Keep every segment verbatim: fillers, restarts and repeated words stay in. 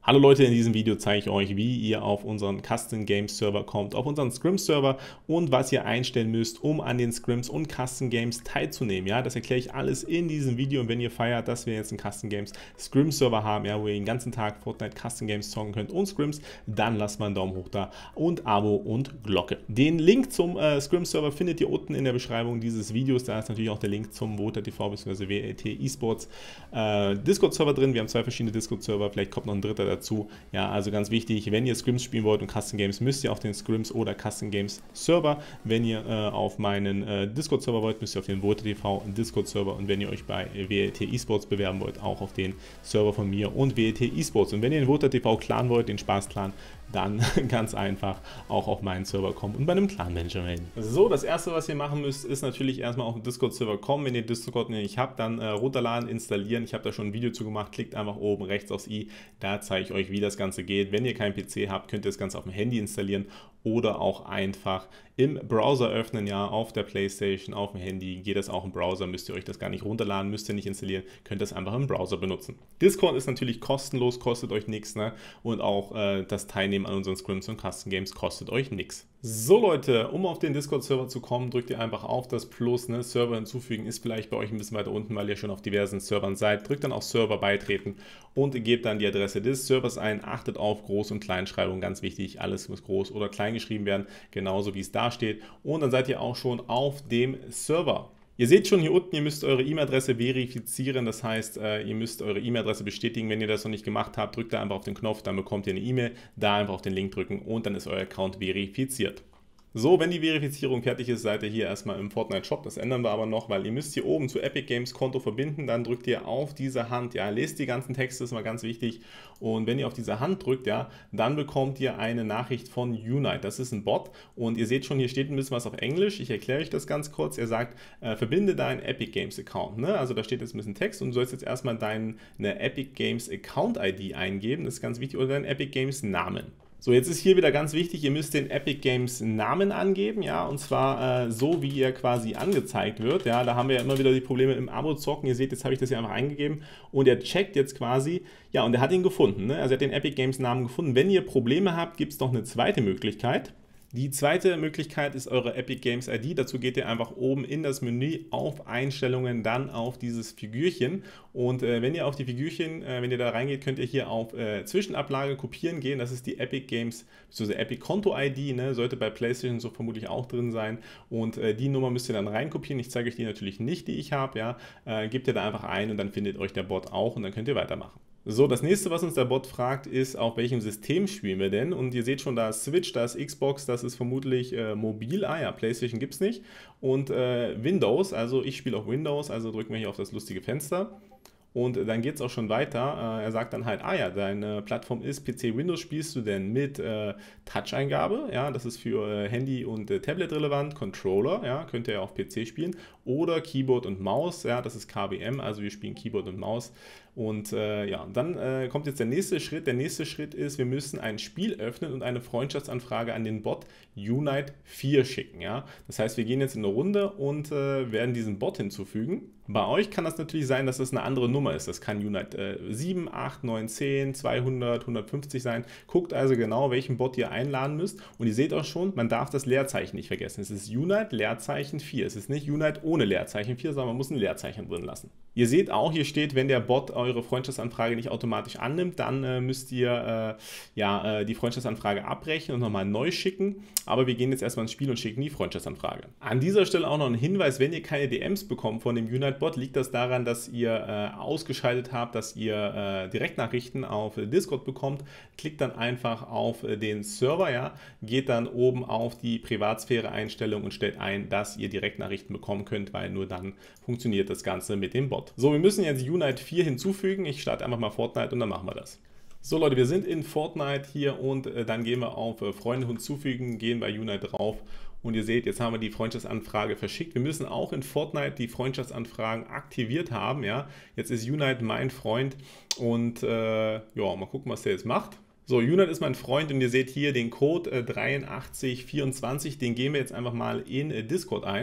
Hallo Leute, in diesem Video zeige ich euch, wie ihr auf unseren Custom Games Server kommt, auf unseren Scrims Server und was ihr einstellen müsst, um an den Scrims und Custom Games teilzunehmen. Ja, das erkläre ich alles in diesem Video und wenn ihr feiert, dass wir jetzt einen Custom Games Scrims Server haben, ja, wo ihr den ganzen Tag Fortnite Custom Games zocken könnt und Scrims, dann lasst mal einen Daumen hoch da und Abo und Glocke. Den Link zum äh, Scrims Server findet ihr unten in der Beschreibung dieses Videos. Da ist natürlich auch der Link zum VoterTV bzw. W L T Esports äh, Discord Server drin. Wir haben zwei verschiedene Discord Server, vielleicht kommt noch ein dritter dazu. Ja, also ganz wichtig, wenn ihr Scrims spielen wollt und Custom Games, müsst ihr auf den Scrims oder Custom Games Server. Wenn ihr äh, auf meinen äh, Discord Server wollt, müsst ihr auf den VoterTV Discord Server und wenn ihr euch bei W L T Esports bewerben wollt, auch auf den Server von mir und W L T Esports. Und wenn ihr den VoterTV Clan wollt, den Spaß-Clan, dann ganz einfach auch auf meinen Server kommen und bei einem Clan-Manager melden. So, das erste, was ihr machen müsst, ist natürlich erstmal auf den Discord-Server kommen. Wenn ihr Discord nicht habt, dann äh, runterladen, installieren. Ich habe da schon ein Video zu gemacht. Klickt einfach oben rechts aufs i. Da zeige ich euch, wie das Ganze geht. Wenn ihr keinen P C habt, könnt ihr das Ganze auf dem Handy installieren oder auch einfach im Browser öffnen, ja, auf der Playstation, auf dem Handy. Geht das auch im Browser, müsst ihr euch das gar nicht runterladen, müsst ihr nicht installieren, könnt das einfach im Browser benutzen. Discord ist natürlich kostenlos, kostet euch nichts, ne? Und auch äh, das Teilnehmen an unseren Scrims und Custom Games kostet euch nichts. So Leute, um auf den Discord-Server zu kommen, drückt ihr einfach auf das Plus, ne? Server hinzufügen ist vielleicht bei euch ein bisschen weiter unten, weil ihr schon auf diversen Servern seid. Drückt dann auf Server beitreten und gebt dann die Adresse des Servers ein. Achtet auf Groß- und Kleinschreibung, ganz wichtig, alles muss groß oder klein geschrieben werden, genauso wie es da steht. Und dann seid ihr auch schon auf dem Server. Ihr seht schon hier unten, ihr müsst eure E-Mail-Adresse verifizieren, das heißt, ihr müsst eure E-Mail-Adresse bestätigen. Wenn ihr das noch nicht gemacht habt, drückt da einfach auf den Knopf, dann bekommt ihr eine E-Mail, da einfach auf den Link drücken und dann ist euer Account verifiziert. So, wenn die Verifizierung fertig ist, seid ihr hier erstmal im Fortnite Shop. Das ändern wir aber noch, weil ihr müsst hier oben zu Epic Games Konto verbinden. Dann drückt ihr auf diese Hand, ja, lest die ganzen Texte, das ist mal ganz wichtig. Und wenn ihr auf diese Hand drückt, ja, dann bekommt ihr eine Nachricht von Unite. Das ist ein Bot und ihr seht schon, hier steht ein bisschen was auf Englisch. Ich erkläre euch das ganz kurz. Er sagt, äh, verbinde deinen Epic Games Account. Ne? Also da steht jetzt ein bisschen Text und du sollst jetzt erstmal deine Epic Games Account I D eingeben. Das ist ganz wichtig. Oder deinen Epic Games Namen. So, jetzt ist hier wieder ganz wichtig, ihr müsst den Epic Games Namen angeben, ja, und zwar äh, so, wie er quasi angezeigt wird, ja, da haben wir ja immer wieder die Probleme im Abo-Zocken, ihr seht, jetzt habe ich das hier einfach eingegeben und er checkt jetzt quasi, ja, und er hat ihn gefunden, ne? Also er hat den Epic Games Namen gefunden. Wenn ihr Probleme habt, gibt es noch eine zweite Möglichkeit. Die zweite Möglichkeit ist eure Epic Games I D. Dazu geht ihr einfach oben in das Menü auf Einstellungen, dann auf dieses Figürchen. Und äh, wenn ihr auf die Figürchen, äh, wenn ihr da reingeht, könnt ihr hier auf äh, Zwischenablage kopieren gehen. Das ist die Epic Games, bzw. Epic Konto I D, ne? Sollte bei PlayStation so vermutlich auch drin sein. Und äh, die Nummer müsst ihr dann reinkopieren. Ich zeige euch die natürlich nicht, die ich habe. Ja? Äh, gebt ihr da einfach ein und dann findet euch der Bot auch und dann könnt ihr weitermachen. So, das nächste, was uns der Bot fragt, ist, auf welchem System spielen wir denn? Und ihr seht schon, da ist Switch, da ist Xbox, das ist vermutlich äh, mobil. Ah ja, PlayStation gibt es nicht. Und äh, Windows, also ich spiele auf Windows, also drücken wir hier auf das lustige Fenster. Und dann geht es auch schon weiter. Er sagt dann halt, ah ja, deine Plattform ist P C, Windows. Spielst du denn mit äh, Touch-Eingabe? Ja, das ist für äh, Handy und äh, Tablet relevant. Controller, ja, könnt ihr auf P C spielen. Oder Keyboard und Maus, ja, das ist K B M, also wir spielen Keyboard und Maus. Und äh, ja, dann äh, kommt jetzt der nächste Schritt. Der nächste Schritt ist, wir müssen ein Spiel öffnen und eine Freundschaftsanfrage an den Bot Unite vier schicken. Ja? Das heißt, wir gehen jetzt in eine Runde und äh, werden diesen Bot hinzufügen. Bei euch kann das natürlich sein, dass es eine andere Nummer ist. Das kann Unite äh, sieben, acht, neun, zehn, zweihundert, hundertfünfzig sein. Guckt also genau, welchen Bot ihr einladen müsst. Und ihr seht auch schon, man darf das Leerzeichen nicht vergessen. Es ist Unite Leerzeichen vier. Es ist nicht Unite ohne Leerzeichen vier, sondern man muss ein Leerzeichen drin lassen. Ihr seht auch, hier steht, wenn der Bot eure Freundschaftsanfrage nicht automatisch annimmt, dann äh, müsst ihr äh, ja, äh, die Freundschaftsanfrage abbrechen und nochmal neu schicken. Aber wir gehen jetzt erstmal ins Spiel und schicken die Freundschaftsanfrage. An dieser Stelle auch noch ein Hinweis, wenn ihr keine D Ms bekommt von dem Unite-Bot, liegt das daran, dass ihr äh, ausgeschaltet habt, dass ihr äh, Direktnachrichten auf Discord bekommt. Klickt dann einfach auf äh, den Server, ja, geht dann oben auf die Privatsphäre-Einstellung und stellt ein, dass ihr Direktnachrichten bekommen könnt, weil nur dann funktioniert das Ganze mit dem Bot. So, wir müssen jetzt Unite vier hinzufügen. Ich starte einfach mal Fortnite und dann machen wir das. So Leute, wir sind in Fortnite hier und äh, dann gehen wir auf äh, Freunde hinzufügen, gehen bei Unite drauf und ihr seht, jetzt haben wir die Freundschaftsanfrage verschickt. Wir müssen auch in Fortnite die Freundschaftsanfragen aktiviert haben. Ja? Jetzt ist Unite mein Freund und äh, ja, mal gucken, was der jetzt macht. So, Unite ist mein Freund und ihr seht hier den Code äh, drei acht vierundzwanzig, den geben wir jetzt einfach mal in äh, Discord ein.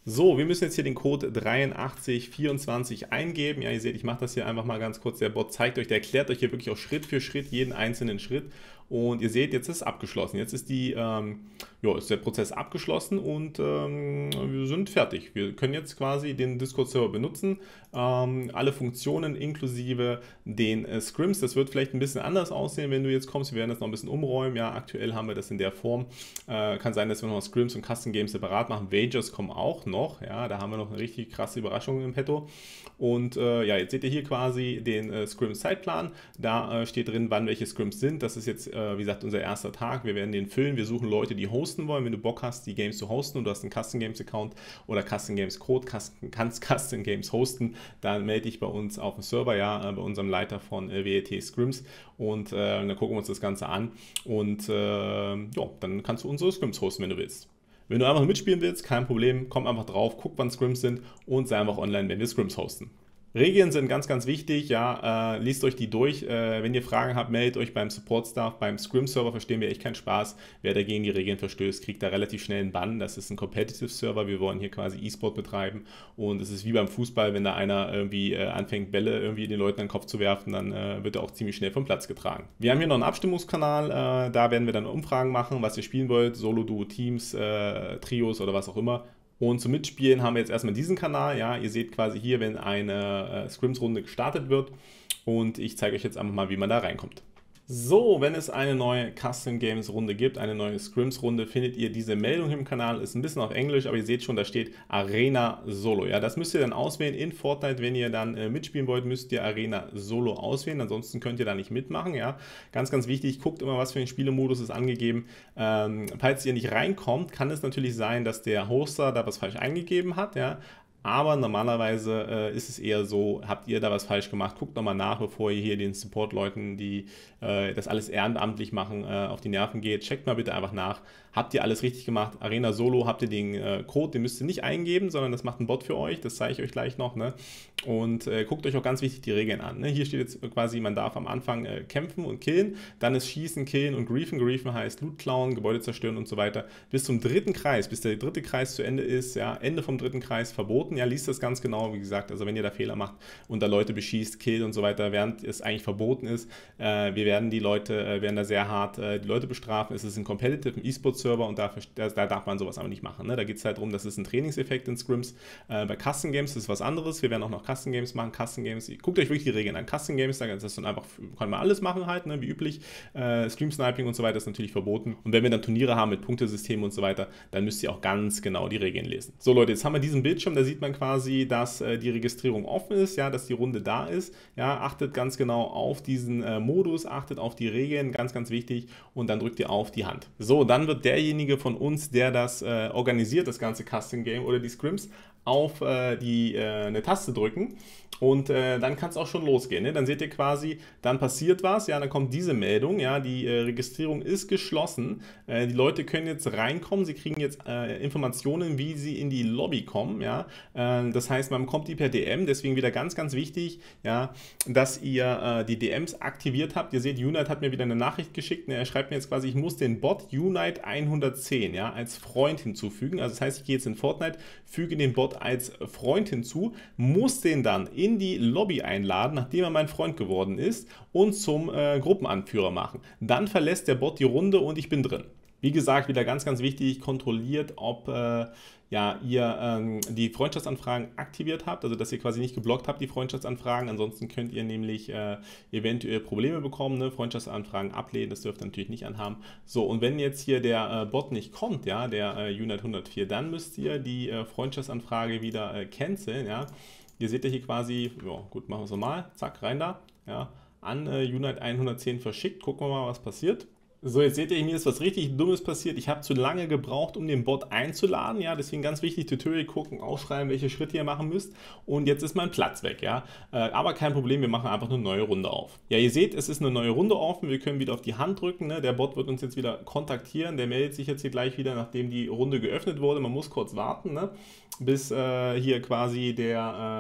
So, wir müssen jetzt hier den Code dreiundachtzig vierundzwanzig eingeben. Ja, ihr seht, ich mache das hier einfach mal ganz kurz. Der Bot zeigt euch, der erklärt euch hier wirklich auch Schritt für Schritt jeden einzelnen Schritt. Und ihr seht, jetzt ist es abgeschlossen. Jetzt ist, die, ähm, jo, ist der Prozess abgeschlossen und ähm, wir sind fertig. Wir können jetzt quasi den Discord-Server benutzen. Ähm, alle Funktionen inklusive den äh, Scrims. Das wird vielleicht ein bisschen anders aussehen, wenn du jetzt kommst. Wir werden das noch ein bisschen umräumen. Ja, aktuell haben wir das in der Form. Äh, kann sein, dass wir noch Scrims und Custom Games separat machen. Wagers kommen auch noch. Ja, da haben wir noch eine richtig krasse Überraschung im Petto. Und äh, ja, jetzt seht ihr hier quasi den äh, Scrim-Zeitplan. Da äh, steht drin, wann welche Scrims sind. Das ist jetzt äh, wie gesagt, unser erster Tag. Wir werden den füllen. Wir suchen Leute, die hosten wollen. Wenn du Bock hast, die Games zu hosten und du hast einen Custom Games Account oder Custom Games Code, kannst Custom Games hosten, dann melde dich bei uns auf dem Server, ja, bei unserem Leiter von W L T Scrims und äh, dann gucken wir uns das Ganze an und äh, ja, dann kannst du unsere Scrims hosten, wenn du willst. Wenn du einfach mitspielen willst, kein Problem, komm einfach drauf, guck, wann Scrims sind und sei einfach online, wenn wir Scrims hosten. Regeln sind ganz, ganz wichtig, ja, äh, liest euch die durch. Äh, wenn ihr Fragen habt, meldet euch beim Support-Staff. Beim Scrim-Server verstehen wir echt keinen Spaß. Wer dagegen die Regeln verstößt, kriegt da relativ schnell einen Bann. Das ist ein Competitive-Server, wir wollen hier quasi E-Sport betreiben und es ist wie beim Fußball, wenn da einer irgendwie äh, anfängt, Bälle irgendwie den Leuten an den Kopf zu werfen, dann äh, wird er auch ziemlich schnell vom Platz getragen. Wir haben hier noch einen Abstimmungskanal, äh, da werden wir dann Umfragen machen, was ihr spielen wollt, Solo, Duo, Teams, äh, Trios oder was auch immer. Und zum Mitspielen haben wir jetzt erstmal diesen Kanal. Ja, ihr seht quasi hier, wenn eine äh, Scrims-Runde gestartet wird. Und ich zeige euch jetzt einfach mal, wie man da reinkommt. So, wenn es eine neue Custom Games Runde gibt, eine neue Scrims Runde, findet ihr diese Meldung im Kanal. Ist ein bisschen auf Englisch, aber ihr seht schon, da steht Arena Solo. Ja, das müsst ihr dann auswählen in Fortnite. Wenn ihr dann äh, mitspielen wollt, müsst ihr Arena Solo auswählen. Ansonsten könnt ihr da nicht mitmachen. Ja, ganz, ganz wichtig. Guckt immer, was für ein Spielemodus ist angegeben. Ähm, falls ihr nicht reinkommt, kann es natürlich sein, dass der Hoster da was falsch eingegeben hat. Ja. Aber normalerweise äh, ist es eher so, habt ihr da was falsch gemacht, guckt nochmal nach, bevor ihr hier den Support-Leuten, die äh, das alles ehrenamtlich machen, äh, auf die Nerven geht. Checkt mal bitte einfach nach, habt ihr alles richtig gemacht? Arena Solo, habt ihr den äh, Code, den müsst ihr nicht eingeben, sondern das macht ein Bot für euch, das zeige ich euch gleich noch. Ne? Und äh, guckt euch auch ganz wichtig die Regeln an. Ne? Hier steht jetzt quasi, man darf am Anfang äh, kämpfen und killen, dann ist Schießen, Killen und Griefen. Griefen heißt Loot klauen, Gebäude zerstören und so weiter. Bis zum dritten Kreis, bis der dritte Kreis zu Ende ist, ja, Ende vom dritten Kreis verboten. Ja, liest das ganz genau, wie gesagt, also wenn ihr da Fehler macht und da Leute beschießt, killt und so weiter, während es eigentlich verboten ist, äh, wir werden die Leute, äh, werden da sehr hart äh, die Leute bestrafen. Es ist ein Competitive E-Sport-Server und da, da, da darf man sowas aber nicht machen. Ne? Da geht es halt darum, das ist ein Trainingseffekt in Scrims. Äh, bei Custom Games ist es was anderes, wir werden auch noch Custom Games machen. Custom Games, guckt euch wirklich die Regeln an. Custom Games, da ist das dann einfach, kann man alles machen halt, ne? Wie üblich. Äh, Stream-Sniping und so weiter ist natürlich verboten. Und wenn wir dann Turniere haben mit Punktesystemen und so weiter, dann müsst ihr auch ganz genau die Regeln lesen. So Leute, jetzt haben wir diesen Bildschirm, da sieht man quasi, dass äh, die Registrierung offen ist, ja, dass die Runde da ist. Ja, achtet ganz genau auf diesen äh, Modus, achtet auf die Regeln, ganz, ganz wichtig. Und dann drückt ihr auf die Hand. So, dann wird derjenige von uns, der das äh, organisiert, das ganze Custom Game oder die Scrims, auf äh, die, äh, eine Taste drücken und äh, dann kann es auch schon losgehen. Ne? Dann seht ihr quasi, dann passiert was, ja, dann kommt diese Meldung, ja, die äh, Registrierung ist geschlossen, äh, die Leute können jetzt reinkommen, sie kriegen jetzt äh, Informationen, wie sie in die Lobby kommen, ja, äh, das heißt, man bekommt die per D M, deswegen wieder ganz, ganz wichtig, ja, dass ihr äh, die D Ms aktiviert habt. Ihr seht, Unite hat mir wieder eine Nachricht geschickt, ne? Er schreibt mir jetzt quasi, ich muss den Bot Unite hundertzehn, ja, als Freund hinzufügen, also das heißt, ich gehe jetzt in Fortnite, füge den Bot als Freund hinzu, muss den dann in die Lobby einladen, nachdem er mein Freund geworden ist und zum äh, Gruppenanführer machen. Dann verlässt der Bot die Runde und ich bin drin. Wie gesagt, wieder ganz, ganz wichtig, kontrolliert, ob äh, ja, ihr ähm, die Freundschaftsanfragen aktiviert habt, also dass ihr quasi nicht geblockt habt, die Freundschaftsanfragen. Ansonsten könnt ihr nämlich äh, eventuell Probleme bekommen, ne? Freundschaftsanfragen ablehnen, das dürft ihr natürlich nicht anhaben. So, und wenn jetzt hier der äh, Bot nicht kommt, ja, der äh, Unite hundertvier, dann müsst ihr die äh, Freundschaftsanfrage wieder äh, canceln, ja. Ihr seht ja hier quasi, ja gut, machen wir es nochmal, zack, rein da, ja, an äh, Unite hundertzehn verschickt, gucken wir mal, was passiert. So, jetzt seht ihr, mir ist was richtig Dummes passiert. Ich habe zu lange gebraucht, um den Bot einzuladen. Ja, deswegen ganz wichtig, Tutorial gucken, aufschreiben, welche Schritte ihr machen müsst. Und jetzt ist mein Platz weg, ja. Äh, aber kein Problem, wir machen einfach eine neue Runde auf. Ja, ihr seht, es ist eine neue Runde offen. Wir können wieder auf die Hand drücken. Ne? Der Bot wird uns jetzt wieder kontaktieren. Der meldet sich jetzt hier gleich wieder, nachdem die Runde geöffnet wurde. Man muss kurz warten, ne? Bis äh, hier quasi der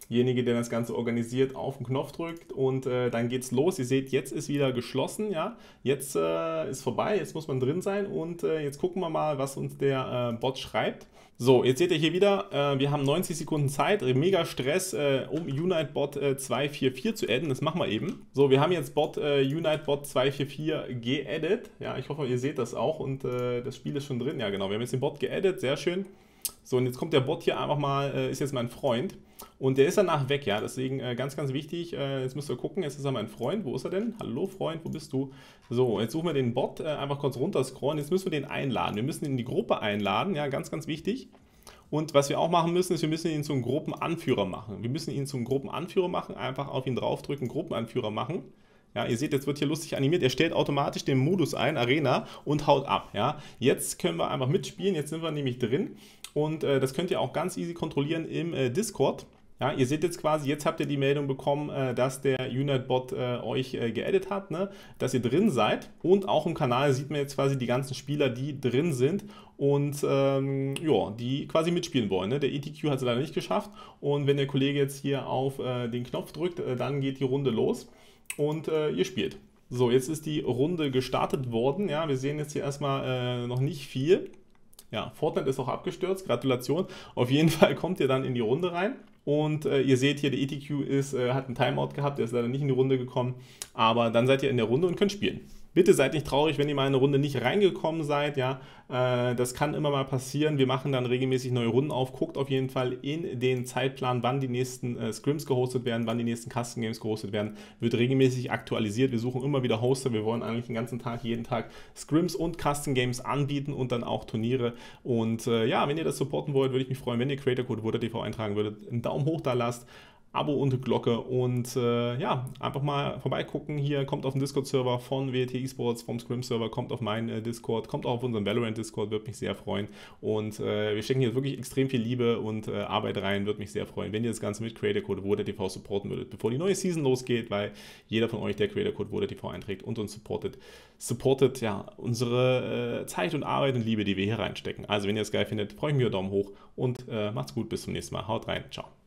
derjenige, der das Ganze organisiert, auf den Knopf drückt und äh, dann geht's los. Ihr seht, jetzt ist wieder geschlossen, ja. Jetzt äh, ist vorbei, jetzt muss man drin sein und äh, jetzt gucken wir mal, was uns der äh, Bot schreibt. So, jetzt seht ihr hier wieder, äh, wir haben neunzig Sekunden Zeit, mega Stress, äh, um UniteBot äh, zwei vier vier zu adden, das machen wir eben. So, wir haben jetzt Bot äh, UniteBot zwei vier vier geaddet, ja, ich hoffe, ihr seht das auch und äh, das Spiel ist schon drin, ja genau, wir haben jetzt den Bot geaddet, sehr schön. So, und jetzt kommt der Bot hier einfach mal, äh, ist jetzt mein Freund und der ist danach weg, ja, deswegen äh, ganz, ganz wichtig, äh, jetzt müsst ihr gucken, jetzt ist er mein Freund, wo ist er denn? Hallo Freund, wo bist du? So, jetzt suchen wir den Bot, äh, einfach kurz runter scrollen, jetzt müssen wir den einladen, wir müssen ihn in die Gruppe einladen, ja, ganz, ganz wichtig. Und was wir auch machen müssen, ist, wir müssen ihn zum Gruppenanführer machen. Wir müssen ihn zum Gruppenanführer machen, einfach auf ihn draufdrücken, Gruppenanführer machen. Ja, ihr seht, jetzt wird hier lustig animiert. Er stellt automatisch den Modus ein, Arena, und haut ab. Ja, jetzt können wir einfach mitspielen. Jetzt sind wir nämlich drin. Und äh, das könnt ihr auch ganz easy kontrollieren im äh, Discord. Ja, ihr seht jetzt quasi, jetzt habt ihr die Meldung bekommen, äh, dass der UniteBot äh, euch äh, geaddet hat, ne? Dass ihr drin seid. Und auch im Kanal sieht man jetzt quasi die ganzen Spieler, die drin sind und ähm, ja, die quasi mitspielen wollen. Ne? Der E T Q hat es leider nicht geschafft. Und wenn der Kollege jetzt hier auf äh, den Knopf drückt, äh, dann geht die Runde los und äh, ihr spielt. So, jetzt ist die Runde gestartet worden. Ja, wir sehen jetzt hier erstmal äh, noch nicht viel. Ja, Fortnite ist auch abgestürzt, Gratulation. Auf jeden Fall kommt ihr dann in die Runde rein. Und äh, ihr seht hier, der E T Q ist, äh, hat einen Timeout gehabt, der ist leider nicht in die Runde gekommen. Aber dann seid ihr in der Runde und könnt spielen. Bitte seid nicht traurig, wenn ihr mal in eine Runde nicht reingekommen seid. Ja, äh, das kann immer mal passieren. Wir machen dann regelmäßig neue Runden auf. Guckt auf jeden Fall in den Zeitplan, wann die nächsten äh, Scrims gehostet werden, wann die nächsten Custom Games gehostet werden. Wird regelmäßig aktualisiert. Wir suchen immer wieder Hoster. Wir wollen eigentlich den ganzen Tag, jeden Tag Scrims und Custom Games anbieten und dann auch Turniere. Und äh, ja, wenn ihr das supporten wollt, würde ich mich freuen, wenn ihr Creator Code WodaTV eintragen würdet, einen Daumen hoch da lasst. Abo und Glocke und äh, ja, einfach mal vorbeigucken hier, kommt auf den Discord-Server von W L T Esports, vom Scrim-Server, kommt auf meinen äh, Discord, kommt auch auf unseren Valorant-Discord, würde mich sehr freuen und äh, wir stecken hier wirklich extrem viel Liebe und äh, Arbeit rein, würde mich sehr freuen, wenn ihr das Ganze mit Creator Code WodaTV supporten würdet, bevor die neue Season losgeht, weil jeder von euch, der Creator Code WodaTV einträgt und uns supportet, supportet ja unsere äh, Zeit und Arbeit und Liebe, die wir hier reinstecken. Also wenn ihr es geil findet, freue ich mich über Daumen hoch und äh, macht's gut, bis zum nächsten Mal, haut rein, ciao.